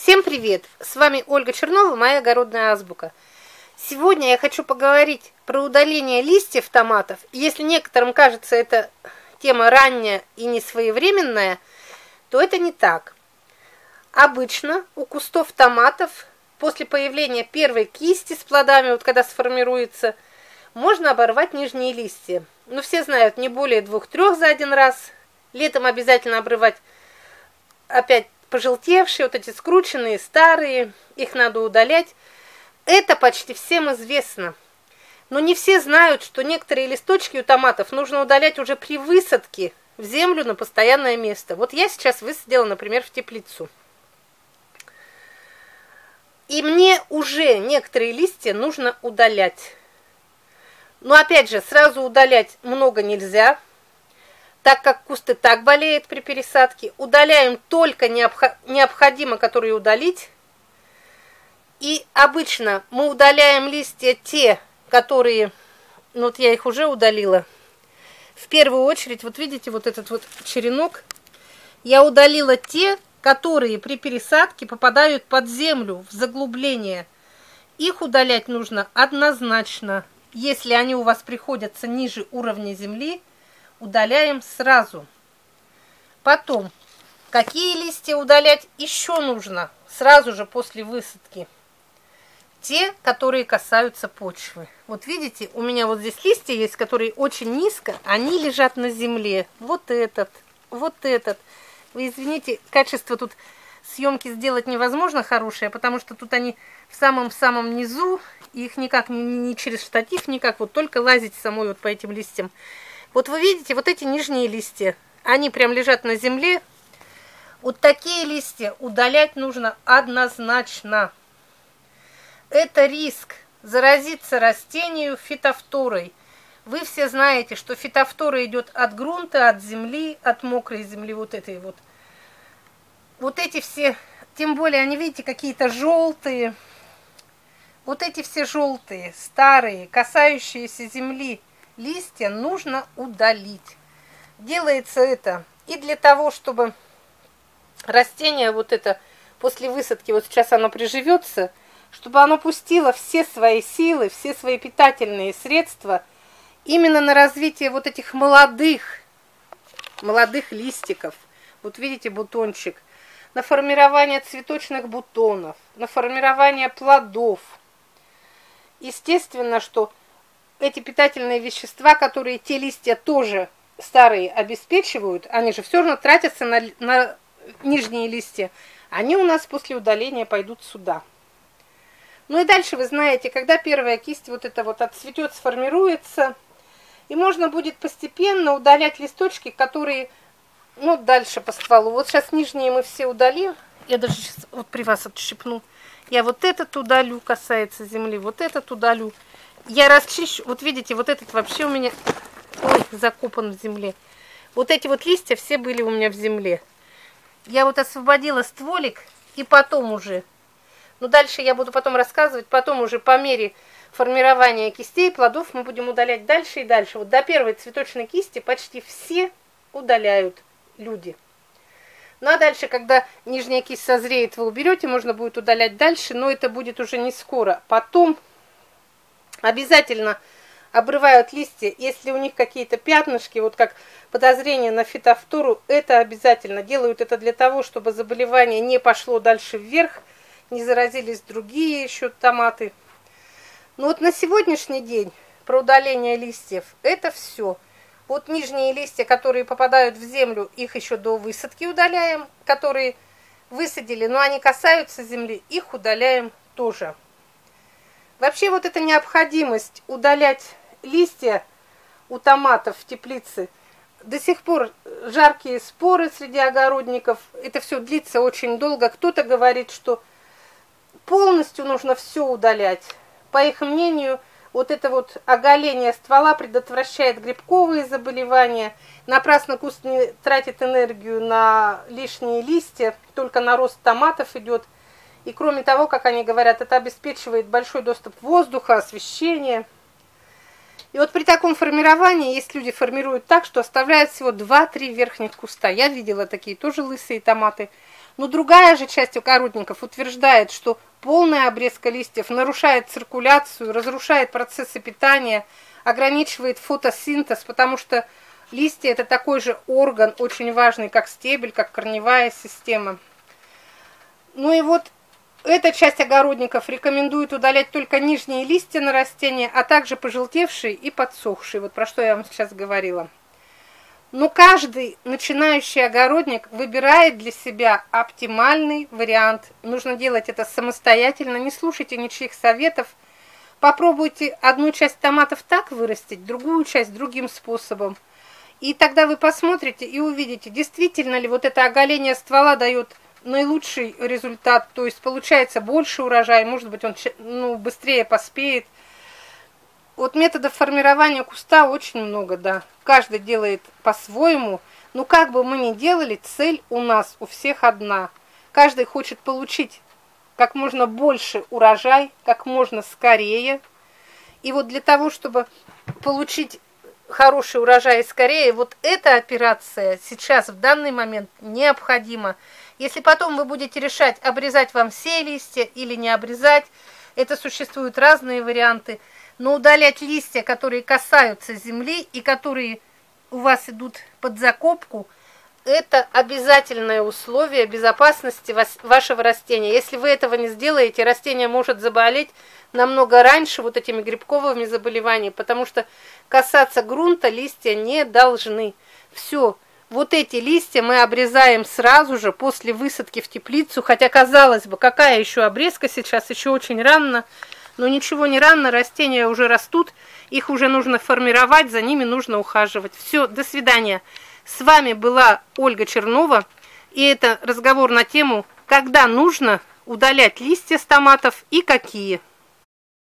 Всем привет! С вами Ольга Чернова, моя огородная азбука. Сегодня я хочу поговорить про удаление листьев томатов. Если некоторым кажется эта тема ранняя и несвоевременная, то это не так. Обычно у кустов томатов после появления первой кисти с плодами, вот когда сформируется, можно оборвать нижние листья. Но все знают, не более 2-3 за один раз. Летом обязательно обрывать опять пожелтевшие, вот эти скрученные, старые, их надо удалять. Это почти всем известно. Но не все знают, что некоторые листочки у томатов нужно удалять уже при высадке в землю на постоянное место. Вот я сейчас высадила, например, в теплицу. И мне уже некоторые листья нужно удалять. Но опять же, сразу удалять много нельзя, так как куст и так болеет при пересадке. Удаляем только необходимо, которые удалить. И обычно мы удаляем листья те, которые, ну вот я их уже удалила. В первую очередь, вот видите, вот этот вот черенок. Я удалила те, которые при пересадке попадают под землю, в заглубление. Их удалять нужно однозначно. Если они у вас приходятся ниже уровня земли, удаляем сразу. Потом, какие листья удалять еще нужно сразу же после высадки? Те, которые касаются почвы. Вот видите, у меня вот здесь листья есть, которые очень низко, они лежат на земле. Вот этот, вот этот. Вы извините, качество тут съемки сделать невозможно хорошее, потому что тут они в самом-самом низу, и их никак не через штатив, никак, вот только лазить самой вот по этим листьям. Вот вы видите, вот эти нижние листья, они прям лежат на земле. Вот такие листья удалять нужно однозначно. Это риск заразиться растению фитофторой. Вы все знаете, что фитофтора идет от грунта, от земли, от мокрой земли, вот этой вот. Вот эти все, тем более они, видите, какие-то желтые. Вот эти все желтые, старые, касающиеся земли листья нужно удалить. Делается это и для того, чтобы растение вот это после высадки, вот сейчас оно приживется, чтобы оно пустило все свои силы, все свои питательные средства именно на развитие вот этих молодых листиков. Вот видите бутончик. На формирование цветочных бутонов, на формирование плодов. Естественно, что эти питательные вещества, которые те листья тоже старые обеспечивают, они же все равно тратятся на нижние листья, они у нас после удаления пойдут сюда. Ну и дальше вы знаете, когда первая кисть вот эта вот отцветет, сформируется, и можно будет постепенно удалять листочки, которые, ну, дальше по стволу. Вот сейчас нижние мы все удалим, я даже сейчас вот при вас отщипну. Я вот этот удалю, касается земли, вот этот удалю. Я расчищу, вот видите, вот этот вообще у меня, ой, закопан в земле. Вот эти вот листья все были у меня в земле. Я вот освободила стволик, и потом уже, ну дальше я буду потом рассказывать, потом уже по мере формирования кистей, плодов мы будем удалять дальше и дальше. Вот до первой цветочной кисти почти все удаляют люди. Ну а дальше, когда нижняя кисть созреет, вы уберете, можно будет удалять дальше, но это будет уже не скоро. Потом обязательно обрывают листья, если у них какие-то пятнышки, вот как подозрение на фитофтору, это обязательно. Делают это для того, чтобы заболевание не пошло дальше вверх, не заразились другие еще томаты. Но вот на сегодняшний день про удаление листьев это все. Вот нижние листья, которые попадают в землю, их еще до высадки удаляем, которые высадили, но они касаются земли, их удаляем тоже. Вообще вот эта необходимость удалять листья у томатов в теплице, до сих пор жаркие споры среди огородников, это все длится очень долго. Кто-то говорит, что полностью нужно все удалять. По их мнению, вот это вот оголение ствола предотвращает грибковые заболевания. Напрасно куст не тратит энергию на лишние листья, только на рост томатов идет. И кроме того, как они говорят, это обеспечивает большой доступ воздуха, освещения. И вот при таком формировании, есть люди формируют так, что оставляют всего 2-3 верхних куста. Я видела такие тоже лысые томаты. Но другая же часть огородников утверждает, что полная обрезка листьев нарушает циркуляцию, разрушает процессы питания, ограничивает фотосинтез, потому что листья – это такой же орган, очень важный, как стебель, как корневая система. Ну и вот эта часть огородников рекомендует удалять только нижние листья на растения, а также пожелтевшие и подсохшие, вот про что я вам сейчас говорила. Но каждый начинающий огородник выбирает для себя оптимальный вариант. Нужно делать это самостоятельно, не слушайте ничьих советов. Попробуйте одну часть томатов так вырастить, другую часть другим способом. И тогда вы посмотрите и увидите, действительно ли вот это оголение ствола дает наилучший результат. То есть получается больше урожая, может быть он быстрее поспеет. Вот методов формирования куста очень много, да. Каждый делает по-своему. Но как бы мы ни делали, цель у нас у всех одна. Каждый хочет получить как можно больше урожай, как можно скорее. И вот для того, чтобы получить хороший урожай скорее, вот эта операция сейчас в данный момент необходима. Если потом вы будете решать, обрезать вам все листья или не обрезать, это существуют разные варианты. Но удалять листья, которые касаются земли и которые у вас идут под закопку, это обязательное условие безопасности вашего растения. Если вы этого не сделаете, растение может заболеть намного раньше вот этими грибковыми заболеваниями, потому что касаться грунта листья не должны. Все, вот эти листья мы обрезаем сразу же после высадки в теплицу, хотя, казалось бы, какая еще обрезка сейчас, еще очень рано. Но ничего не рано, растения уже растут, их уже нужно формировать, за ними нужно ухаживать. Все, до свидания. С вами была Ольга Чернова, и это разговор на тему, когда нужно удалять листья с томатов и какие.